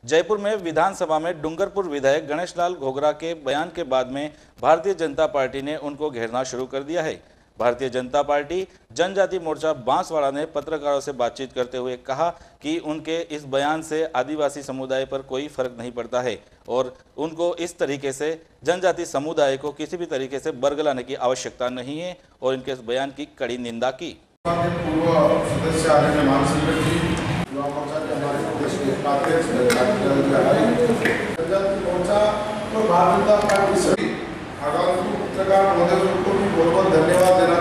जयपुर में विधानसभा में डूंगरपुर विधायक गणेश लाल घोगरा के बयान के बाद में भारतीय जनता पार्टी ने उनको घेरना शुरू कर दिया है। भारतीय जनता पार्टी जनजाति मोर्चा बांसवाड़ा ने पत्रकारों से बातचीत करते हुए कहा कि उनके इस बयान से आदिवासी समुदाय पर कोई फर्क नहीं पड़ता है और उनको इस तरीके से जनजाति समुदाय को किसी भी तरीके से बरगलाने की आवश्यकता नहीं है और इनके इस बयान की कड़ी निंदा की। बहुत धन्यवाद देना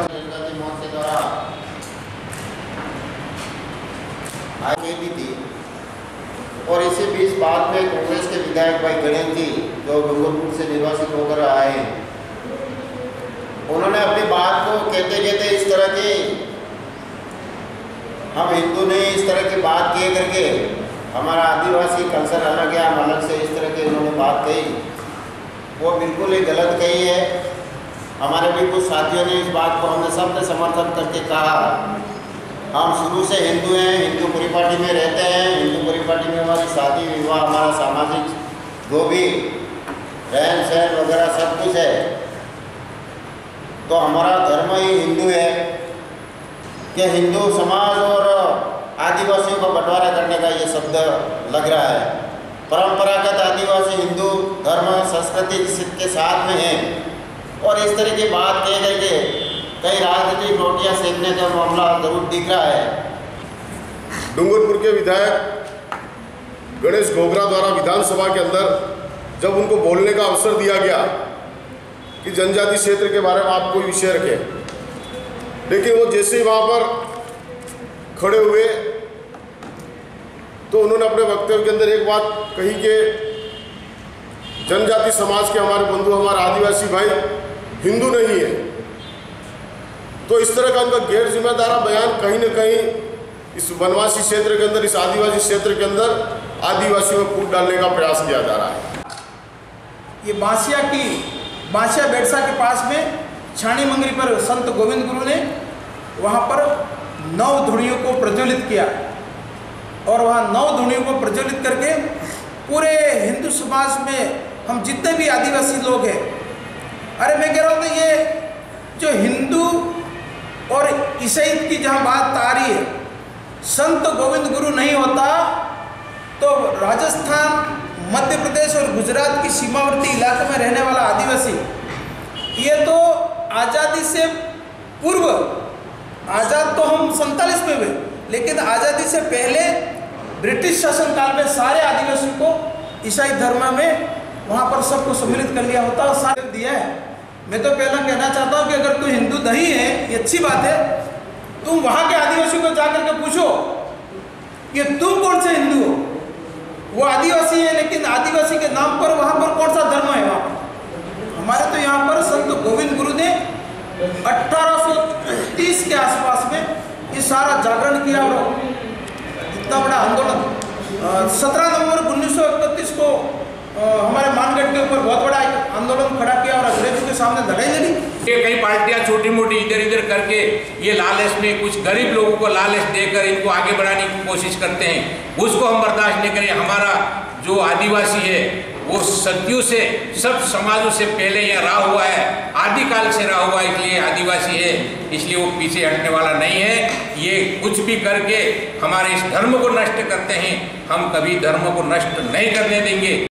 भी थी और इसी बीच बाद में कांग्रेस के विधायक भाई गणेश जी जो डूंगरपुर से निर्वाचित होकर आए हैं, उन्होंने अपनी बात को कहते कहते इस तरह की हम हिंदू ने इस तरह की बात किए करके हमारा आदिवासी कल्चर अलग है, हम अलग से इस तरह की उन्होंने बात कही, वो बिल्कुल ही गलत कही है। हमारे भी कुछ साथियों ने इस बात को हमने सबने समर्थन करके कहा, हम शुरू से हिंदू हैं, हिंदू परिपाटी में रहते हैं, हिंदू परिपाटी में हमारी शादी विवाह हमारा सामाजिक जो भी रहन सहन वगैरह सब कुछ है, तो हमारा धर्म ही हिंदू है कि हिंदू समाज और आदिवासियों को बंटवारा करने का ये शब्द लग रहा है। परंपरागत आदिवासी हिंदू धर्म संस्कृति के साथ में है और इस तरह की बात कह करके कई राजनीतिक रोटियां सेकने का मामला जरूर दिख रहा है। डूंगरपुर के विधायक गणेश घोगरा द्वारा विधानसभा के अंदर जब उनको बोलने का अवसर दिया गया कि जनजाति क्षेत्र के बारे में आप कोई विषय रखें, लेकिन वो जैसे ही वहाँ पर खड़े हुए तो उन्होंने अपने वक्तव्य के अंदर एक बात कही कि जनजाति समाज के हमारे बंधु हमारे आदिवासी भाई हिंदू नहीं है। तो इस तरह का उनका गैर जिम्मेदार बयान कहीं न कहीं इस वनवासी क्षेत्र के अंदर, इस आदिवासी क्षेत्र के अंदर आदिवासियों में फूट डालने का प्रयास किया जा रहा है। ये बांसिया बेड़सा के पास में छाणी मंगरी पर संत गोविंद गुरु ने वहाँ पर 9 धुनियों को प्रज्वलित किया और वहाँ 9 धुनियों को प्रज्वलित करके पूरे हिंदू समाज में हम जितने भी आदिवासी लोग हैं, अरे मैं कह रहा हूँ ये जो हिंदू और ईसाई की जहाँ बात आ रही है, संत गोविंद गुरु नहीं होता तो राजस्थान, मध्य प्रदेश और गुजरात की सीमावर्ती इलाके में रहने वाला आदिवासी, ये तो आज़ादी से पूर्व, आज़ाद तो हम 47 में हुए, लेकिन आज़ादी से पहले ब्रिटिश शासनकाल में सारे आदिवासियों को ईसाई धर्म में वहाँ पर सबको सम्मिलित कर लिया होता और सारे दिया है। मैं तो पहला कहना चाहता हूँ कि अगर तू हिंदू नहीं है, ये अच्छी बात है, तुम वहाँ के आदिवासियों को जाकर के पूछो कि तुम कौन से हिंदू हो। वो आदिवासी है, लेकिन आदिवासी के नाम पर वहाँ पर कौन सा धर्म है। वहाँ पर हमारे तो यहाँ पर संत गोविंद गुरु ने 1830 के आसपास में ये सारा जागरण किया और इतना बड़ा आंदोलन 17 नवंबर 1931 को हमारे मानगढ़ के ऊपर बहुत बड़ा आंदोलन खड़ा किया और अंग्रेजों के सामने लड़ाई लड़ी। ये कई पार्टियां छोटी मोटी इधर इधर करके ये लालच में कुछ गरीब लोगों को लालच देकर इनको आगे बढ़ाने की कोशिश करते हैं, उसको हम बर्दाश्त नहीं करें। हमारा जो आदिवासी है वो सदियों से, सब समाजों से पहले यहाँ रहा हुआ है, आदिकाल से रहा हुआ है, इसलिए आदिवासी है, इसलिए वो पीछे हटने वाला नहीं है। ये कुछ भी करके हमारे इस धर्म को नष्ट करते हैं, हम कभी धर्म को नष्ट नहीं करने देंगे।